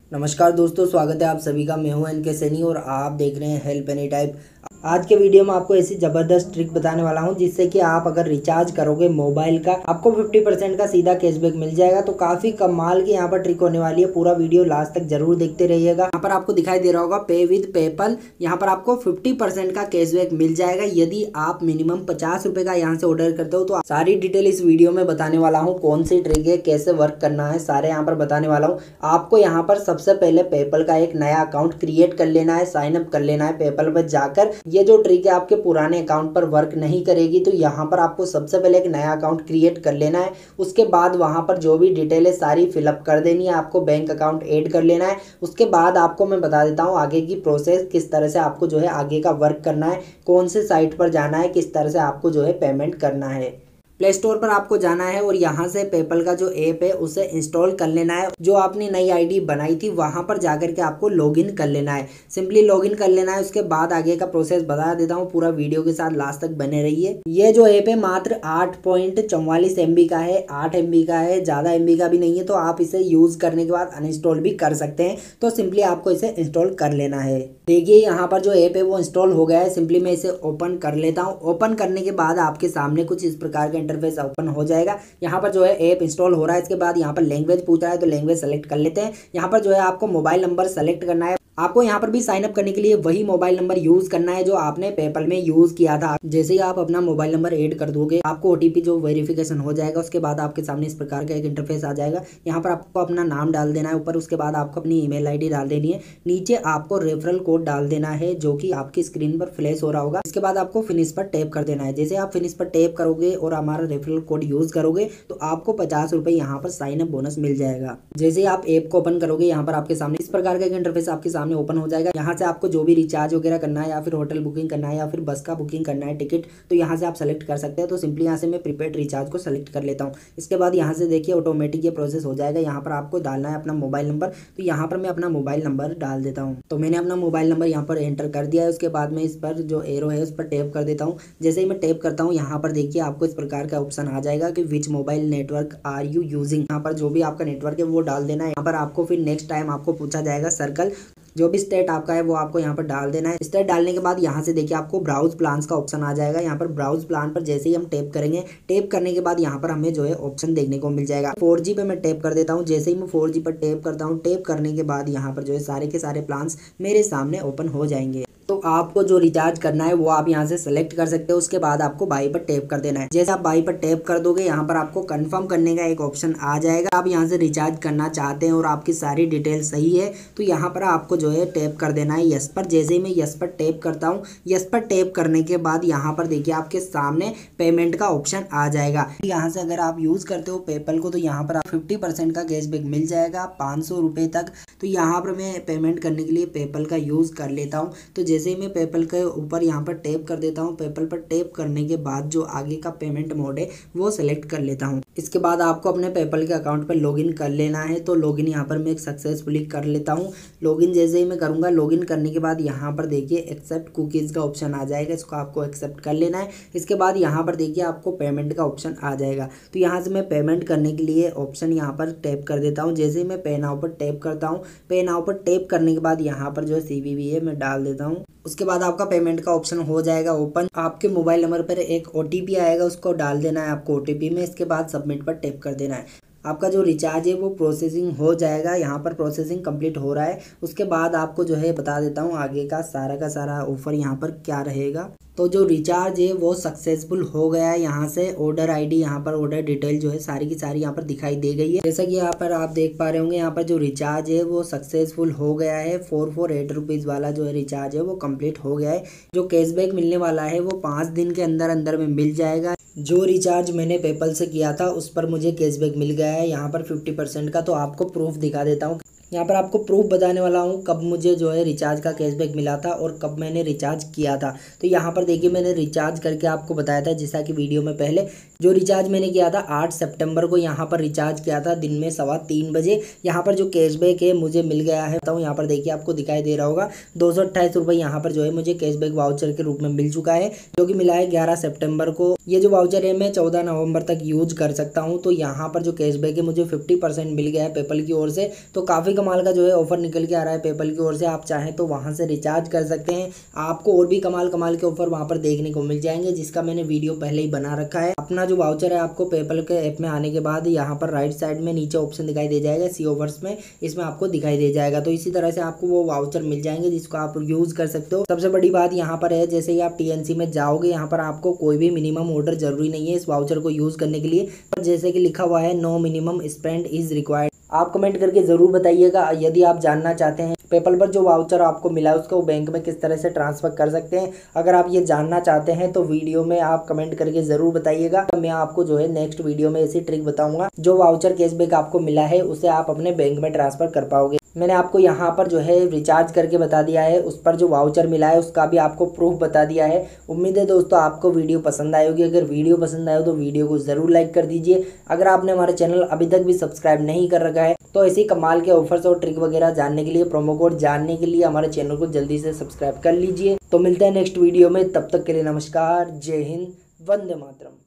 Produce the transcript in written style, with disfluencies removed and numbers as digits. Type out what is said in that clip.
नमस्कार दोस्तों, स्वागत है आप सभी का। मैं हूं एनके सैनी और आप देख रहे हैं हेल्प एनी टाइप। आज के वीडियो में आपको ऐसी जबरदस्त ट्रिक बताने वाला हूं जिससे कि आप अगर रिचार्ज करोगे मोबाइल का, आपको 50% का सीधा कैशबैक मिल जाएगा। तो काफी कमाल की यहाँ पर ट्रिक होने वाली है। पूरा वीडियो लास्ट तक जरूर देखते रहिएगा। यहाँ पर आपको दिखाई दे रहा होगा पे विद पेपल। यहाँ पर आपको 50% का कैशबैक मिल जाएगा यदि आप मिनिमम 50 रुपए का यहाँ से ऑर्डर करते हो। तो सारी डिटेल इस वीडियो में बताने वाला हूँ। कौन सी ट्रिक है, कैसे वर्क करना है, सारे यहाँ पर बताने वाला हूँ। आपको यहाँ पर सबसे पहले पेपल का एक नया अकाउंट क्रिएट कर लेना है, साइन अप कर लेना है पेपल पर जाकर। ये जो ट्रिक है आपके पुराने अकाउंट पर वर्क नहीं करेगी। तो यहाँ पर आपको सबसे पहले एक नया अकाउंट क्रिएट कर लेना है। उसके बाद वहां पर जो भी डिटेल है सारी फिलअप कर देनी है। आपको बैंक अकाउंट ऐड कर लेना है। उसके बाद आपको मैं बता देता हूँ आगे की प्रोसेस, किस तरह से आपको जो है आगे का वर्क करना है, कौन से साइट पर जाना है, किस तरह से आपको जो है पेमेंट करना है। प्ले स्टोर पर आपको जाना है और यहाँ से पेपल का जो ऐप है उसे इंस्टॉल कर लेना है। जो आपने नई आईडी बनाई थी वहां पर जाकर के आपको लॉगिन कर लेना है। सिंपली लॉगिन कर लेना है। उसके बाद आगे का प्रोसेस बता देता हूँ, पूरा वीडियो के साथ लास्ट तक बने रहिए। ये जो ऐप है मात्र 8.44 MB का है, 8 MB का है, ज्यादा MB का भी नहीं है। तो आप इसे यूज करने के बाद अनइंस्टॉल भी कर सकते हैं। तो सिंपली आपको इसे इंस्टॉल कर लेना है। देखिए यहाँ पर जो ऐप है वो इंस्टॉल हो गया है। सिंपली मैं इसे ओपन कर लेता हूँ। ओपन करने के बाद आपके सामने कुछ इस प्रकार का इंटरफेस ओपन हो जाएगा। यहाँ पर जो है ऐप इंस्टॉल हो रहा है। इसके बाद यहाँ पर लैंग्वेज पूछ रहा है, तो लैंग्वेज सेलेक्ट कर लेते हैं। यहाँ पर जो है आपको मोबाइल नंबर सेलेक्ट करना है। आपको यहाँ पर भी साइन अप करने के लिए वही मोबाइल नंबर यूज करना है जो आपने पेपल में यूज किया था। जैसे ही आप अपना मोबाइल नंबर ऐड कर दोगे आपको ओटीपी जो वेरिफिकेशन हो जाएगा। उसके बाद आपके सामने इस प्रकार का एक इंटरफेस आ जाएगा। यहाँ पर आपको अपना नाम डाल देना है ऊपर। उसके बाद आपको अपनी ईमेल आईडी डाल देनी है। नीचे आपको रेफरल कोड डाल देना है जो कि आपकी स्क्रीन पर फ्लैश हो रहा होगा। इसके बाद आपको फिनिश पर टैप कर देना है। जैसे आप फिनिश पर टैप करोगे और हमारा रेफरल कोड यूज करोगे तो आपको 50 रुपए यहाँ पर साइन अप बोनस मिल जाएगा। जैसे आप ऐप को ओपन करोगे यहाँ पर आपके सामने इस प्रकार का एक इंटरफेस आपके सामने ओपन हो जाएगा। यहाँ से आपको जो भी रिचार्ज वगैरह करना है या फिर होटल बुकिंग करना है या फिर बस का बुकिंग करना है, टिकट, तो यहाँ से आप सेलेक्ट कर सकते हैं। तो सिंपली यहाँ से मैं प्रीपेड रिचार्ज को सेलेक्ट कर लेता हूँ। इसके बाद यहाँ से देखिए ऑटोमेटिक ये प्रोसेस हो जाएगा। यहाँ पर आपको डालना है अपना मोबाइल नंबर। तो यहाँ पर मैं अपना मोबाइल नंबर डाल देता हूँ। तो मैंने अपना मोबाइल नंबर यहाँ पर एंटर कर दिया है। उसके बाद मैं इस पर जो एरो है उस पर टैप कर देता हूँ। जैसे ही मैं टैप करता हूँ यहाँ पर देखिए आपको इस प्रकार का ऑप्शन आ जाएगा कि which mobile network are you using. यहाँ पर जो भी आपका नेटवर्क है वो डाल देना है। यहाँ पर आपको फिर नेक्स्ट टाइम आपको पूछा जाएगा सर्कल, जो भी स्टेट आपका है वो आपको यहाँ पर डाल देना है। स्टेट डालने के बाद यहाँ से देखिए आपको ब्राउज प्लान्स का ऑप्शन आ जाएगा। यहाँ पर ब्राउज प्लान पर जैसे ही हम टैप करेंगे, टैप करने के बाद यहाँ पर हमें जो है ऑप्शन देखने को मिल जाएगा। 4G पे मैं टैप कर देता हूँ। जैसे ही मैं 4G पर टैप करता हूँ, टैप करने के बाद यहाँ पर जो है सारे के सारे प्लान्स मेरे सामने ओपन हो जाएंगे। तो आपको जो रिचार्ज करना है वो आप यहाँ से सेलेक्ट कर सकते हो। उसके बाद आपको बाई पर टैप कर देना है। जैसे आप बाई पर टैप कर दोगे यहाँ पर आपको कंफर्म करने का एक ऑप्शन आ जाएगा। आप यहाँ से रिचार्ज करना चाहते हैं और आपकी सारी डिटेल सही है तो यहाँ पर आपको जो है टैप कर देना है यस पर। जैसे ही मैं यस पर टैप करता हूँ, यस पर टैप करने के बाद यहाँ पर देखिए आपके सामने पेमेंट का ऑप्शन आ जाएगा। यहाँ से अगर आप यूज करते हो पेपल को तो यहाँ पर 50% का कैशबैक मिल जाएगा 500 रुपये तक। तो यहाँ पर मैं पेमेंट करने के लिए पेपल का यूज कर लेता हूँ। तो जैसे ही मैं पेपल के ऊपर यहाँ पर टैप कर देता हूँ, पेपल पर टैप करने के बाद जो आगे का पेमेंट मोड है वो सेलेक्ट कर लेता हूँ। इसके बाद आपको अपने पेपल के अकाउंट पर लॉगिन कर लेना है। तो लॉगिन यहाँ पर मैं सक्सेसफुली कर लेता हूँ। लॉगिन जैसे ही मैं करूँगा, लॉगिन करने के बाद यहाँ पर देखिए एक्सेप्ट कुकीज़ का ऑप्शन आ जाएगा। इसको आपको एक्सेप्ट कर लेना है। इसके बाद यहाँ पर देखिए आपको पेमेंट का ऑप्शन आ जाएगा। तो यहाँ से मैं पेमेंट करने के लिए ऑप्शन यहाँ पर टैप कर देता हूँ। जैसे ही मैं पे नाउ पर टैप करता हूँ, पे नाउ पर टैप करने के बाद यहाँ पर जो है CVV है मैं डाल देता हूँ। उसके बाद आपका पेमेंट का ऑप्शन हो जाएगा ओपन। आपके मोबाइल नंबर पर एक OTP आएगा, उसको डाल देना है आपको OTP में। इसके बाद सबमिट पर टैप कर देना है। आपका जो रिचार्ज है वो प्रोसेसिंग हो जाएगा। यहाँ पर प्रोसेसिंग कंप्लीट हो रहा है। उसके बाद आपको जो है बता देता हूँ आगे का सारा ऑफर यहाँ पर क्या रहेगा। तो जो रिचार्ज है वो सक्सेसफुल हो गया है। यहाँ से ऑर्डर ID, यहाँ पर ऑर्डर डिटेल जो है सारी की सारी यहाँ पर दिखाई दे गई है। जैसा कि यहाँ पर आप देख पा रहे होंगे, यहाँ पर जो रिचार्ज है वो सक्सेसफुल हो गया है। 448 रुपीज़ वाला जो है रिचार्ज है वो कंप्लीट हो गया है। जो कैशबैक मिलने वाला है वो 5 दिन के अंदर अंदर में मिल जाएगा। जो रिचार्ज मैंने पेपल से किया था उस पर मुझे कैशबैक मिल गया है यहाँ पर 50% का। तो आपको प्रूफ दिखा देता हूँ। यहाँ पर आपको प्रूफ बताने वाला हूँ कब मुझे जो है रिचार्ज का कैशबैक मिला था और कब मैंने रिचार्ज किया था। तो यहाँ पर देखिए मैंने रिचार्ज करके आपको बताया था, जैसा कि वीडियो में पहले जो रिचार्ज मैंने किया था 8 सितंबर को यहाँ पर रिचार्ज किया था दिन में 3:15 बजे। यहाँ पर जो कैशबैक है मुझे मिल गया है। तो यहाँ पर देखिए आपको दिखाई दे रहा होगा 228 रुपये यहाँ पर जो है मुझे कैशबैक वाउचर के रूप में मिल चुका है, जो कि मिला है 11 सितंबर को। ये जो वाउचर है मैं 14 नवंबर तक यूज कर सकता हूँ। तो यहाँ पर जो कैशबैक है मुझे 50% मिल गया है पेपल की ओर से। तो काफ़ी कमाल का जो है ऑफर निकल के आ रहा है पेपल की ओर से। आप चाहें तो वहां से रिचार्ज कर सकते हैं, आपको और भी कमाल कमाल के ऑफर वहां पर देखने को मिल जाएंगे, जिसका मैंने वीडियो पहले ही बना रखा है। अपना जो वाउचर है आपको पेपल के ऐप में आने के बाद यहाँ पर राइट साइड में नीचे ऑप्शन दिखाई दे जाएगा सी ऑफर्स में, इसमें आपको दिखाई दे जाएगा। तो इसी तरह से आपको वो वाउचर मिल जाएंगे जिसको आप यूज कर सकते हो। सबसे बड़ी बात यहाँ पर है, जैसे ही आप टीएनसी में जाओगे यहाँ पर आपको कोई भी मिनिमम ऑर्डर जरूरी नहीं है इस वाउचर को यूज करने के लिए, पर जैसे कि लिखा हुआ है no minimum spend is required. आप कमेंट करके जरूर बताइएगा यदि आप जानना चाहते हैं पेपल पर जो वाउचर आपको मिला है उसको बैंक में किस तरह से ट्रांसफर कर सकते हैं। अगर आप ये जानना चाहते हैं तो वीडियो में आप कमेंट करके जरूर बताइएगा। तो मैं आपको जो है नेक्स्ट वीडियो में ऐसी ट्रिक बताऊंगा, जो वाउचर कैशबैक आपको मिला है उसे आप अपने बैंक में ट्रांसफर कर पाओगे। मैंने आपको यहाँ पर जो है रिचार्ज करके बता दिया है, उस पर जो वाउचर मिला है उसका भी आपको प्रूफ बता दिया है। उम्मीद है दोस्तों आपको वीडियो पसंद आई होगी। अगर वीडियो पसंद आए तो वीडियो को जरूर लाइक कर दीजिए। अगर आपने हमारे चैनल अभी तक भी सब्सक्राइब नहीं कर रखा है तो ऐसी कमाल के ऑफर्स और ट्रिक वगैरह जानने के लिए, प्रोमो कोड जानने के लिए हमारे चैनल को जल्दी से सब्सक्राइब कर लीजिए। तो मिलते हैं नेक्स्ट वीडियो में, तब तक के लिए नमस्कार, जय हिंद, वंदे मातरम।